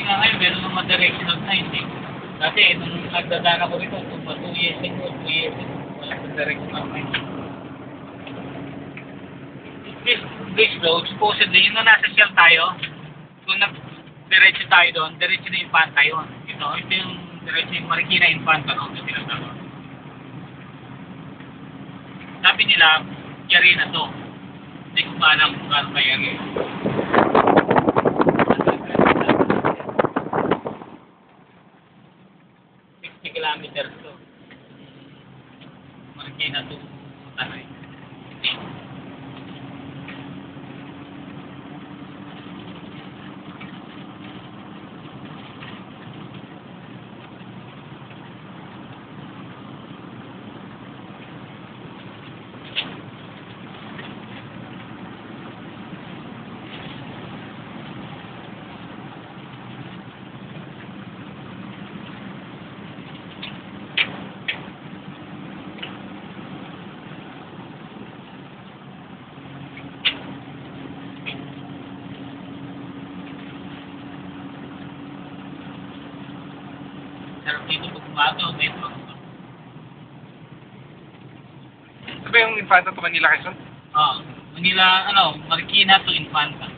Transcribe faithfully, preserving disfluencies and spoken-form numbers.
nga ngayon, meron mga directional signs eh. Kasi nung nagdadaan ako rito, kung pa two years ago, two years ago, walang directional signs. This bridge road, supposedly, yun na nasa Shell tayo, kung nag-diretso tayo doon, diretso na Infanta yun. Ito, ito yung diretso yung Marikina Infanta, no? Ito tinatawag. Sabi nila, yari na to. Hindi ko pa alam kung gaano kayari. sixty kilometers to. Marikina to Tanay. Sarap dito pag umaga, metro. Ito ba yung Infanta to Manila, Quezon? Ah, Manila, ano, Marikina to Infanta.